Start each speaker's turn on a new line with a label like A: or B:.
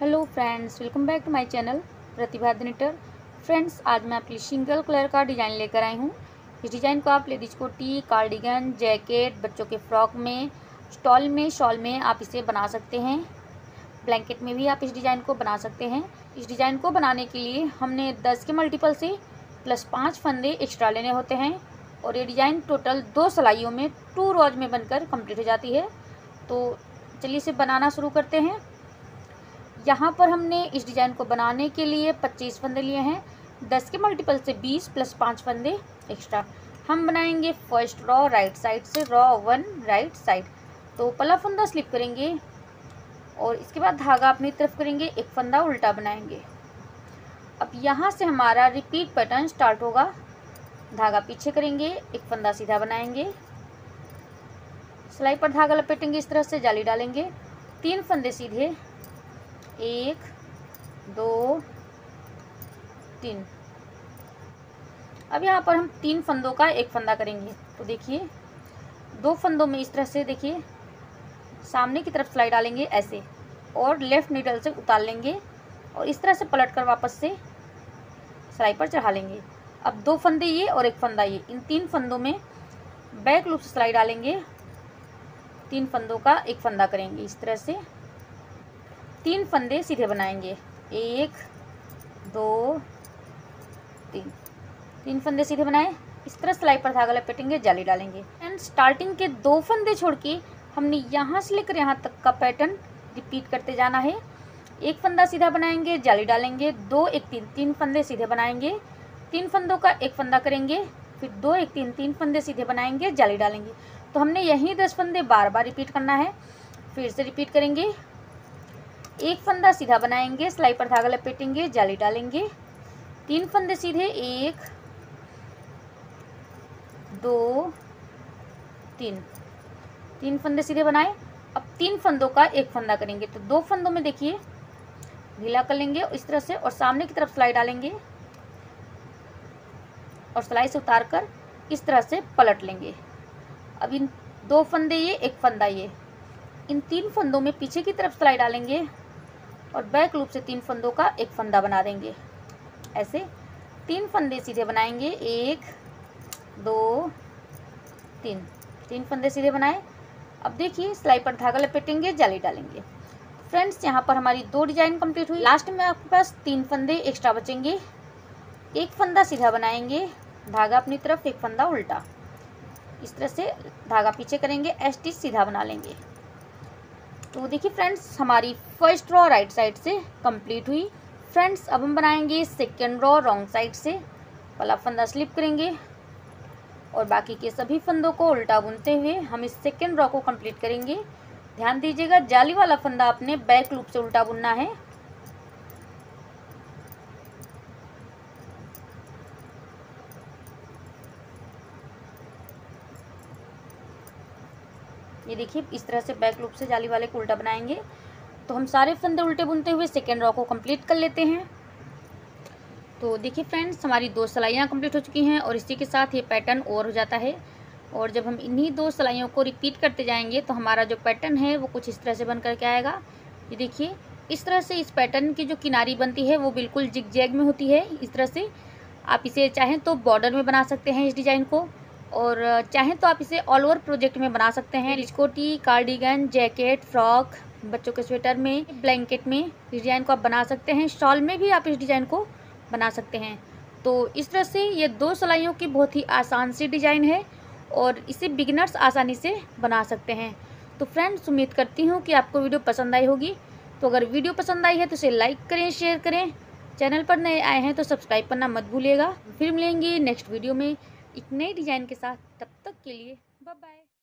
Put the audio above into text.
A: Hello friends, welcome back to my channel Pratibha knitter. Friends, आज मैं आपके लिए सिंगल कलर का डिज़ाइन लेकर आई हूँ। इस डिज़ाइन को आप लेडीज़ कोटी, कार्डिगन, जैकेट, बच्चों के फ्रॉक में, स्टॉल में, शॉल में आप इसे बना सकते हैं। ब्लैंकेट में भी आप इस डिज़ाइन को बना सकते हैं। इस डिज़ाइन को बनाने के लिए हमने 10 के मल्टीपल से प्लस 5 फंदे एक्स्ट्रा लेने होते हैं और ये डिज़ाइन टोटल 2 सिलाइयों में 2 रोज में बनकर कंप्लीट हो जाती है। तो चलिए इसे बनाना शुरू करते हैं। यहाँ पर हमने इस डिज़ाइन को बनाने के लिए 25 फंदे लिए हैं। 10 के मल्टीपल से 20 प्लस 5 फंदे एक्स्ट्रा। हम बनाएंगे फर्स्ट रॉ राइट साइड से, रॉ 1 राइट साइड। तो पहला फंदा स्लिप करेंगे और इसके बाद धागा अपनी तरफ करेंगे, एक फंदा उल्टा बनाएंगे। अब यहाँ से हमारा रिपीट पैटर्न स्टार्ट होगा। धागा पीछे करेंगे, एक फंदा सीधा बनाएंगे, सिलाई पर धागा लपेटेंगे, इस तरह से जाली डालेंगे, 3 फंदे सीधे, 1 2 3। अब यहाँ पर हम 3 फंदों का एक फंदा करेंगे। तो देखिए 2 फंदों में इस तरह से देखिए सामने की तरफ सिलाई डालेंगे ऐसे और लेफ्ट नीडल से उतार लेंगे और इस तरह से पलटकर वापस से सिलाई पर चढ़ा लेंगे। अब 2 फंदे ये और एक फंदा ये, इन 3 फंदों में बैक लूप से सिलाई डालेंगे, 3 फंदों का एक फंदा करेंगे, इस तरह से 3 फंदे सीधे बनाएंगे, 1 2 3। 3 फंदे सीधे बनाए, इस तरह सिलाई पर धागा लपेटेंगे, जाली डालेंगे। एंड स्टार्टिंग के 2 फंदे छोड़ के हमने यहाँ से लेकर यहाँ तक का पैटर्न रिपीट करते जाना है। एक फंदा सीधा बनाएंगे, जाली डालेंगे, 2 1 3, 3 फंदे सीधे बनाएंगे, 3 फंदों का एक फंदा करेंगे, फिर 2 1 3, 3 फंदे सीधे बनाएंगे, जाली डालेंगे। तो हमने यही 10 फंदे बार बार रिपीट करना है। फिर से रिपीट करेंगे, एक फंदा सीधा बनाएंगे, सिलाई पर धागा लपेटेंगे, जाली डालेंगे, 3 फंदे सीधे, 1 2 3, 3 फंदे सीधे बनाए। अब 3 फंदों का एक फंदा करेंगे, तो 2 फंदों में देखिए ढीला कर लेंगे इस तरह से और सामने की तरफ सिलाई डालेंगे और सिलाई से उतार कर इस तरह से पलट लेंगे। अब इन 2 फंदे ये, एक फंदा ये, इन 3 फंदों में पीछे की तरफ सिलाई डालेंगे और बैक लूप से 3 फंदों का एक फंदा बना देंगे। ऐसे 3 फंदे सीधे बनाएंगे, 1 2 3, 3 फंदे सीधे बनाए। अब देखिए सिलाई पर धागा लपेटेंगे, जाली डालेंगे। फ्रेंड्स, यहाँ पर हमारी 2 डिजाइन कंप्लीट हुई। लास्ट में आपके पास 3 फंदे एक्स्ट्रा बचेंगे। एक फंदा सीधा बनाएंगे, धागा अपनी तरफ, एक फंदा उल्टा, इस तरह से धागा पीछे करेंगे, स्टिच सीधा बना लेंगे। तो देखिए फ्रेंड्स, हमारी फर्स्ट रॉ राइट साइड से कंप्लीट हुई। फ्रेंड्स, अब हम बनाएंगे सेकेंड रॉ रॉन्ग साइड से। पहला फंदा स्लिप करेंगे और बाकी के सभी फंदों को उल्टा बुनते हुए हम इस सेकेंड रॉ को कंप्लीट करेंगे। ध्यान दीजिएगा, जाली वाला फंदा अपने बैक लूप से उल्टा बुनना है। ये देखिए इस तरह से बैक लूप से जाली वाले को उल्टा बनाएंगे। तो हम सारे फंदे उल्टे बुनते हुए सेकेंड रॉ को कंप्लीट कर लेते हैं। तो देखिए फ्रेंड्स, हमारी 2 सिलाइयाँ कंप्लीट हो चुकी हैं और इसी के साथ ये पैटर्न और हो जाता है। और जब हम इन्हीं 2 सिलाइयों को रिपीट करते जाएंगे तो हमारा जो पैटर्न है वो कुछ इस तरह से बन कर के आएगा। ये देखिए इस तरह से इस पैटर्न की जो किनारी बनती है वो बिल्कुल जिग जैग में होती है। इस तरह से आप इसे चाहें तो बॉर्डर में बना सकते हैं इस डिज़ाइन को, और चाहें तो आप इसे ऑल ओवर प्रोजेक्ट में बना सकते हैं। रिचकोटी, कार्डिगन, जैकेट, फ्रॉक, बच्चों के स्वेटर में, ब्लैंकेट में इस डिज़ाइन को आप बना सकते हैं। शॉल में भी आप इस डिज़ाइन को बना सकते हैं। तो इस तरह से ये 2 सिलाइयों की बहुत ही आसान सी डिज़ाइन है और इसे बिगिनर्स आसानी से बना सकते हैं। तो फ्रेंड्स, उम्मीद करती हूँ कि आपको वीडियो पसंद आई होगी। तो अगर वीडियो पसंद आई है तो इसे लाइक करें, शेयर करें। चैनल पर नए आए हैं तो सब्सक्राइब करना मत भूलिएगा। फिर मिलेंगे नेक्स्ट वीडियो में एक नई डिज़ाइन के साथ। तब तक के लिए बाय बाय।